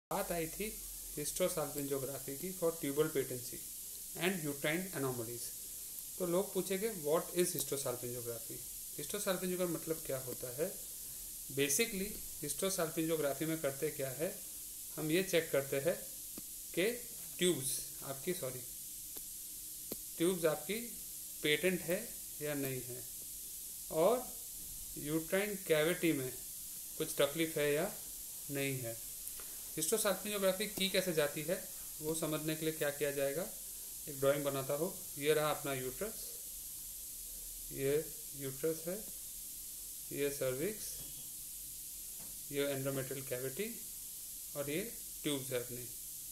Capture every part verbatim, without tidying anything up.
बात आई थी हिस्टोसाल्पिंजोग्राफी की for tubal patency and uterine anomalies. तो लोग पूछेंगे व्हाट इज हिस्टोसाल्पिंजोग्राफी। हिस्टोसाल्पिंजोग्राफी मतलब क्या होता है? बेसिकली हिस्टोसाल्पिंजोग्राफी में करते क्या है, हम ये चेक करते हैं कि ट्यूब्स आपकी सॉरी ट्यूब्स आपकी पेटेंट है या नहीं है, और यूट्राइन कैविटी में कुछ तकलीफ है या नहीं है। हिस्टोसाल्पिंजोग्राफी की कैसे जाती है वो समझने के लिए क्या किया जाएगा, एक ड्राइंग बनाता हो। ये रहा अपना यूट्रस, ये यूट्रस है, ये सर्विक्स, ये एंडोमेट्रियल कैविटी और ये ट्यूब्स है अपनी।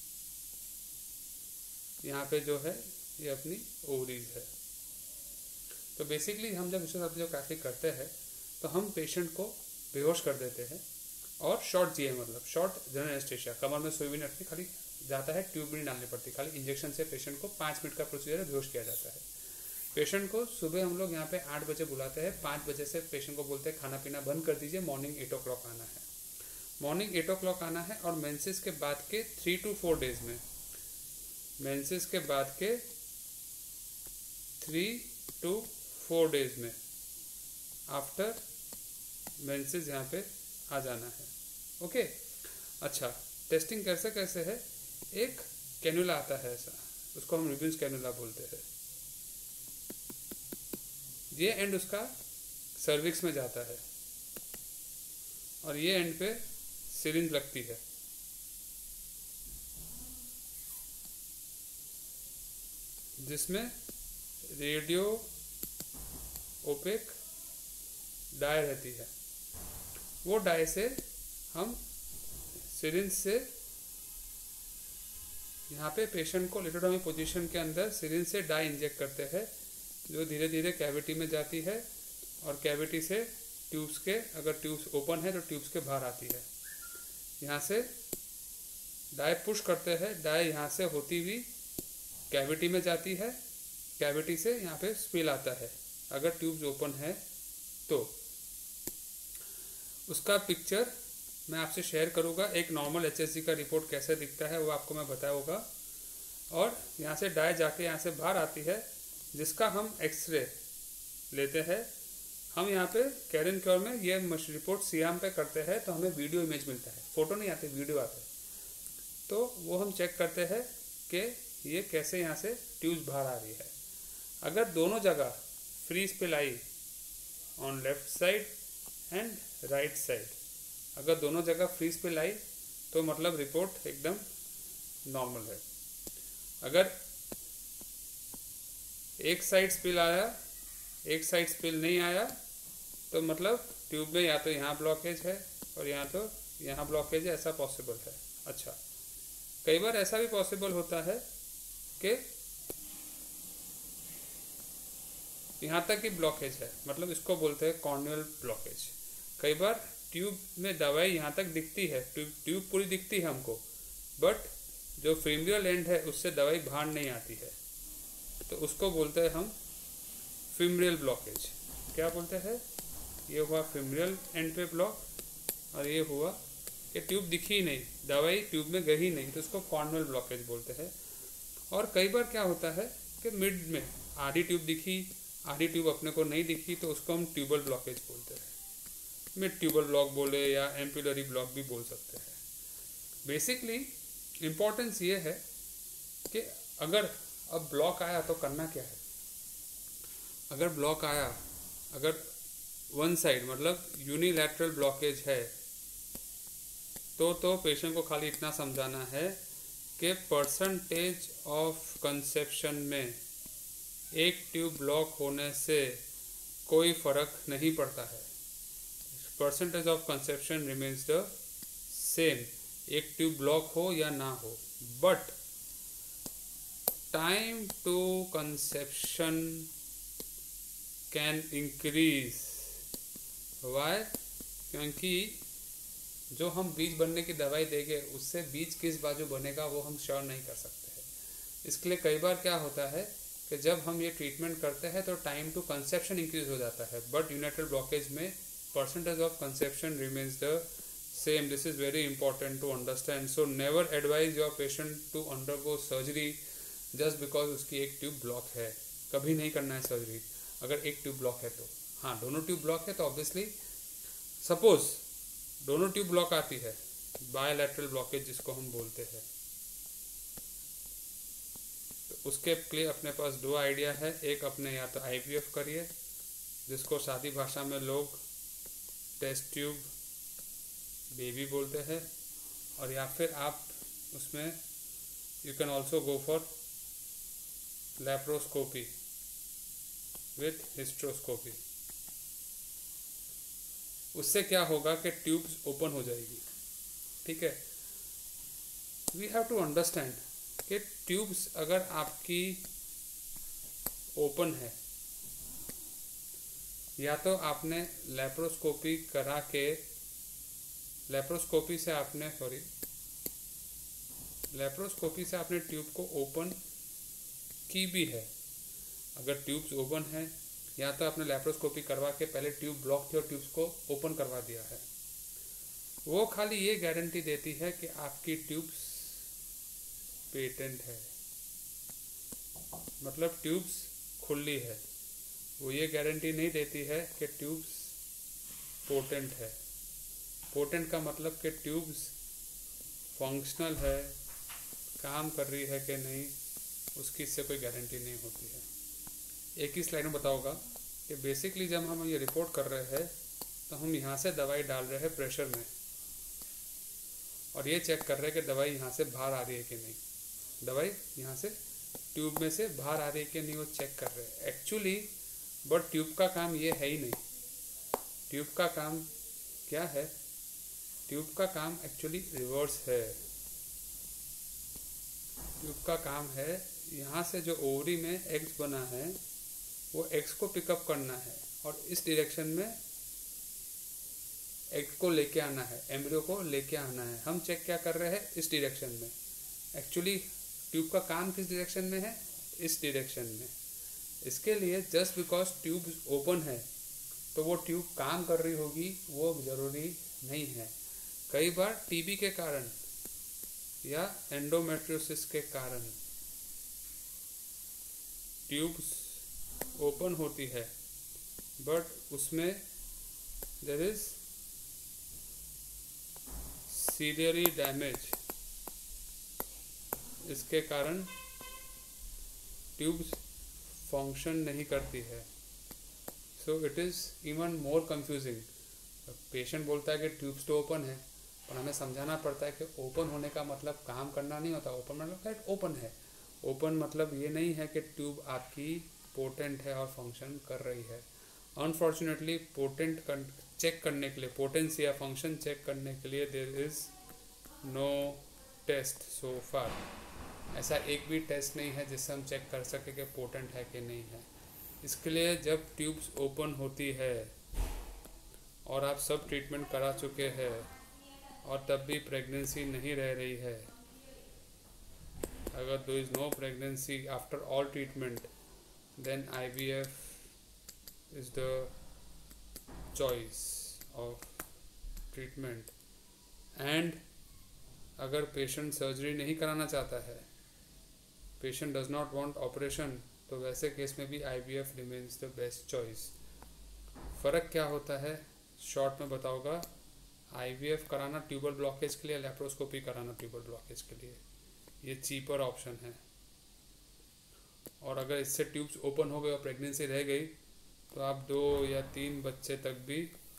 यहाँ पे जो है ये अपनी ओवरीज है। तो बेसिकली हम जब हिस्टोसाल्पिंजोग्राफी करते हैं तो हम पेशेंट को बेहोश कर देते हैं और शॉर्ट जीए मतलब शॉर्ट जनरल एनेस्थीसिया, कमर में सुई भी नहीं रखती, खाली जाता है, ट्यूब भी नहीं डालनी पड़ती, खाली इंजेक्शन से पेशेंट को पाँच मिनट का प्रोसीजर है, बेहोश किया जाता है। पेशेंट को सुबह हम लोग यहाँ पे आठ बजे बुलाते हैं, पाँच बजे से पेशेंट को बोलते हैं खाना पीना बंद कर दीजिए, मॉर्निंग एट ओ क्लॉक आना है। मॉर्निंग एट ओ क्लॉक आना है और मेंसेस के बाद के थ्री टू फोर डेज में मेंसेस के बाद के थ्री टू फोर डेज में आफ्टर मेंसेस यहाँ पे आ जाना है। ओके अच्छा, टेस्टिंग कैसे कैसे है, एक कैनुला आता है ऐसा, उसको हम रिब्यून्स कैनुला बोलते हैं। ये एंड उसका सर्विक्स में जाता है और ये एंड पे सिरिंज लगती है। जिसमें रेडियो ओपेक डाई रहती है। वो डाई से हम सिरिंज से यहाँ पे पेशेंट को लिटोटॉमी पोजीशन के अंदर सिरिंज से डाई इंजेक्ट करते हैं, जो धीरे धीरे कैविटी में जाती है और कैविटी से ट्यूब्स के, अगर ट्यूब्स ओपन है तो ट्यूब्स के बाहर आती है। यहाँ से डाई पुश करते हैं, डाई यहाँ से होती हुई कैविटी में जाती है, कैविटी से यहाँ पे स्पिल आता है अगर ट्यूब्स ओपन है तो। उसका पिक्चर मैं आपसे शेयर करूँगा, एक नॉर्मल एचएसजी का रिपोर्ट कैसे दिखता है वो आपको मैं बताऊँगा। और यहाँ से डाई जाके यहाँ से बाहर आती है, जिसका हम एक्सरे लेते हैं। हम यहाँ पे कैरन क्योर में ये रिपोर्ट सियाम पे करते हैं तो हमें वीडियो इमेज मिलता है, फोटो नहीं आते, वीडियो आते हैं। तो वो हम चेक करते हैं कि ये कैसे यहाँ से ट्यूब्स बाहर आ रही है। अगर दोनों जगह फ्री स्पिल आई on left side and right side, अगर दोनों जगह फ्री स्पिल आई तो मतलब रिपोर्ट एकदम नॉर्मल है। अगर एक साइड स्पिल आया, एक साइड स्पिल नहीं आया, तो मतलब ट्यूब में या तो यहाँ ब्लॉकेज है और यहाँ तो यहाँ ब्लॉकेज है, ऐसा पॉसिबल है। अच्छा, कई बार ऐसा भी पॉसिबल होता है कि यहाँ तक ही ब्लॉकेज है, मतलब इसको बोलते हैं कॉर्नियल ब्लॉकेज। कई बार ट्यूब में दवाई यहाँ तक दिखती है, ट्यूब ट्यूब पूरी दिखती है हमको, बट जो फेमरियल एंड है उससे दवाई बाहर नहीं आती है, तो उसको बोलते हैं हम फेमरियल ब्लॉकेज। क्या बोलते हैं, ये हुआ फेमरियल एंड पे ब्लॉक और ये हुआ कि ट्यूब दिखी ही नहीं, दवाई ट्यूब में गई नहीं, तो उसको कॉर्नियल ब्लॉकेज बोलते हैं। और कई बार क्या होता है कि मिड में आधी ट्यूब दिखी, आधी ट्यूब अपने को नहीं दिखी, तो उसको हम ट्यूबल ब्लॉकेज बोलते हैं। मिड ट्यूबल ब्लॉक बोले या एम्पुलरी ब्लॉक भी बोल सकते हैं। बेसिकली इम्पोर्टेंस ये है कि अगर अब ब्लॉक आया तो करना क्या है। अगर ब्लॉक आया, अगर वन साइड मतलब यूनिलैटरल ब्लॉकेज है, तो तो पेशेंट को खाली इतना समझाना है कि परसेंटेज ऑफ कंसेप्शन में एक ट्यूब ब्लॉक होने से कोई फर्क नहीं पड़ता है। Percentage of conception remains the same, एक ट्यूब ब्लॉक हो या ना हो, but time to conception can increase. Why? क्योंकि जो हम बीज बनने की दवाई देंगे उससे बीज किस बाजू बनेगा वो हम श्योर नहीं कर सकते हैं। इसके लिए कई बार क्या होता है कि जब हम ये ट्रीटमेंट करते हैं तो टाइम टू कंसेप्शन इंक्रीज हो जाता है, बट यूनिलैटरल ब्लॉकेज में percentage of conception remains the same, this is very important to understand. So never advise your patient to undergo surgery just because उसकी एक ट्यूब ब्लॉक है. कभी नहीं करना है सर्जरी अगर एक ट्यूब ब्लॉक है तो. हाँ, दोनों ट्यूब ब्लॉक है तो ऑब्वियसली सपोज दोनों ट्यूब ब्लॉक आती है, बायलैटरल ब्लॉकेज जिसको हम बोलते हैं, तो उसके लिए अपने पास दो आइडिया है. एक अपने या तो आईवीएफ करिए, जिसको सादी भाषा में लोग टेस्ट ट्यूब बेबी बोलते हैं, और या फिर आप उसमें you can also go for laparoscopy with hysteroscopy. उससे क्या होगा कि ट्यूब्स ओपन हो जाएगी. ठीक है, वी हैव टू अंडरस्टैंड कि ट्यूब्स अगर आपकी ओपन है, या तो आपने लैप्रोस्कोपी करा के लैप्रोस्कोपी से आपने सॉरी लैप्रोस्कोपी से आपने ट्यूब को ओपन की भी है. अगर ट्यूब्स ओपन है, या तो आपने लैप्रोस्कोपी करवा के पहले ट्यूब ब्लॉक थी और ट्यूब्स को ओपन करवा दिया है, वो खाली ये गारंटी देती है कि आपकी ट्यूब्स पेटेंट है, मतलब ट्यूब्स खुली है. वो ये गारंटी नहीं देती है कि ट्यूब्स पोटेंट है. पोटेंट का मतलब कि ट्यूब्स फंक्शनल है, काम कर रही है कि नहीं, उसकी इससे कोई गारंटी नहीं होती है. एक ही स्लाइड में बताऊंगा कि बेसिकली जब हम ये रिपोर्ट कर रहे हैं तो हम यहाँ से दवाई डाल रहे हैं प्रेशर में, और ये चेक कर रहे हैं कि दवाई यहाँ से बाहर आ रही है कि नहीं. दवाई यहाँ से ट्यूब में से बाहर आ रही है कि नहीं, वो चेक कर रहे हैं एक्चुअली. बट ट्यूब का काम ये है ही नहीं. ट्यूब का काम क्या है? ट्यूब का काम एक्चुअली रिवर्स है. ट्यूब का काम है यहाँ से जो ओवरी में एग्स बना है वो एग्स को पिकअप करना है और इस डायरेक्शन में एग को लेके आना है, एम्ब्रियो को लेके आना है. हम चेक क्या कर रहे हैं? इस डायरेक्शन में. एक्चुअली ट्यूब का काम किस डायरेक्शन में है? इस डायरेक्शन में. इसके लिए जस्ट बिकॉज ट्यूब ओपन है तो वो ट्यूब काम कर रही होगी, वो ज़रूरी नहीं है. कई बार टीबी के कारण या एंडोमेट्रियोसिस के कारण ट्यूब्स ओपन होती है, बट उसमें देयर इज सीरियसली डैमेज. इसके कारण ट्यूब्स फंक्शन नहीं करती है. So it is even more confusing. Patient बोलता है कि ट्यूब्स तो ओपन है, पर हमें समझाना पड़ता है कि ओपन होने का मतलब काम करना नहीं होता. ओपन मतलब ओपन है. ओपन मतलब ये नहीं है कि ट्यूब आपकी पोटेंट है और फंक्शन कर रही है. अनफॉर्चुनेटली पोटेंट चेक करने के लिए, पोटेंसी या फंक्शन चेक करने के लिए there is no test so far. ऐसा एक भी टेस्ट नहीं है जिससे हम चेक कर सके कि पोटेंट है कि नहीं है. इसके लिए जब ट्यूब्स ओपन होती है और आप सब ट्रीटमेंट करा चुके हैं और तब भी प्रेगनेंसी नहीं रह रही है, अगर there is no pregnancy after all treatment, then I V F is the choice of treatment. And अगर पेशेंट सर्जरी नहीं कराना चाहता है, patient does not want operation, तो वैसे केस में भी I V F remains the best choice. फ़र्क क्या होता है शॉर्ट में बताऊंगा. आई वी एफ कराना ट्यूबल ब्लॉकेज के लिए, लैप्रोस्कोपी कराना ट्यूबल ब्लॉकेज के लिए, ये चीपर ऑप्शन है. और अगर इससे ट्यूब्स ओपन हो गए और प्रेगनेंसी रह गई तो आप दो या तीन बच्चे तक भी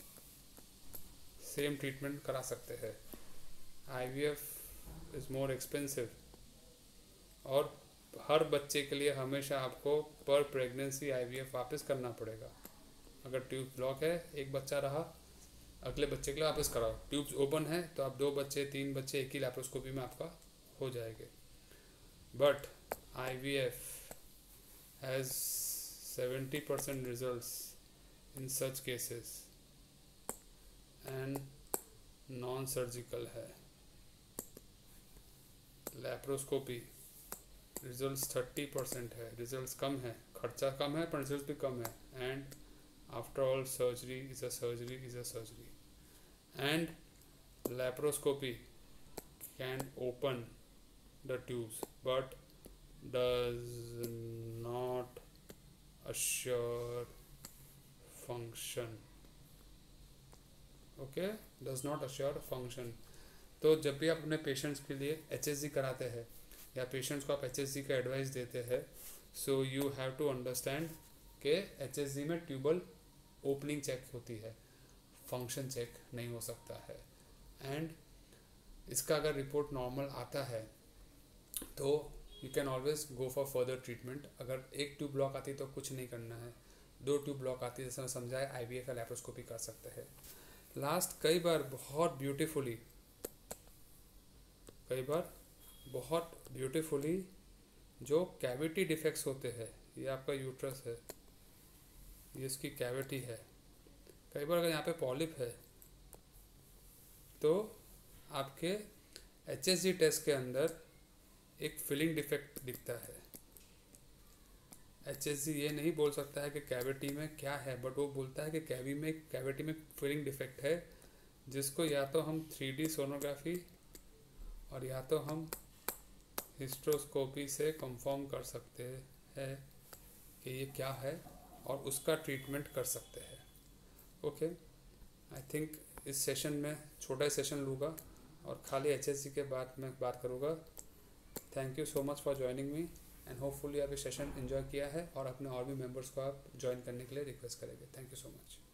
सेम ट्रीटमेंट करा सकते हैं. I V F is more expensive और हर बच्चे के लिए हमेशा आपको पर प्रेगनेंसी आई वी एफ वापस करना पड़ेगा. अगर ट्यूब ब्लॉक है, एक बच्चा रहा, अगले बच्चे के लिए वापस कराओ. ट्यूब्स ओपन है तो आप दो बच्चे तीन बच्चे एक ही लैप्रोस्कोपी में आपका हो जाएंगे. But I V F has seventy percent results in such cases and non surgical है. लैप्रोस्कोपी रिजल्ट्स थर्टी परसेंट है, रिजल्ट्स कम है, खर्चा कम है पर रिजल्ट भी कम है. And after all surgery is a surgery is a surgery. एंड laparoscopy can open the tubes but does not assure function. Okay, does not assure function. तो जब भी आप अपने पेशेंट्स के लिए एच एस जी कराते हैं या पेशेंट्स को आप एच एस जी का एडवाइस देते हैं, so you have to understand कि एच एस जी में ट्यूबल ओपनिंग चेक होती है, फंक्शन चेक नहीं हो सकता है। एंड इसका अगर रिपोर्ट नॉर्मल आता है तो you can always go for further treatment. अगर एक ट्यूब ब्लॉक आती है तो कुछ नहीं करना है, दो ट्यूब ब्लॉक आती है जैसे मैं समझाया आई वी एफ या लैप्रोस्कोपी कर सकते हैं। लास्ट कई बार बहुत ब्यूटीफुली कई बार बहुत ब्यूटीफुली जो कैविटी डिफेक्ट्स होते हैं, ये आपका यूट्रस है, ये इसकी कैविटी है। कई बार अगर यहाँ पे पॉलिप है तो आपके एच एस जी टेस्ट के अंदर एक फिलिंग डिफेक्ट दिखता है। एच एस जी ये नहीं बोल सकता है कि कैविटी में क्या है, बट वो बोलता है कि कैवी में कैविटी में फिलिंग डिफेक्ट है, जिसको या तो हम थ्री डी सोनोग्राफी और या तो हम हिस्ट्रोस्कोपी से कंफर्म कर सकते हैं कि ये क्या है और उसका ट्रीटमेंट कर सकते हैं। ओके, आई थिंक इस सेशन में छोटा सेशन लूँगा और खाली एच एस जी के बाद मैं बात करूँगा। Thank you so much for joining me and hopefully आप ये सेशन एंजॉय किया है और अपने और भी मेंबर्स को आप ज्वाइन करने के लिए रिक्वेस्ट करेंगे। Thank you so much.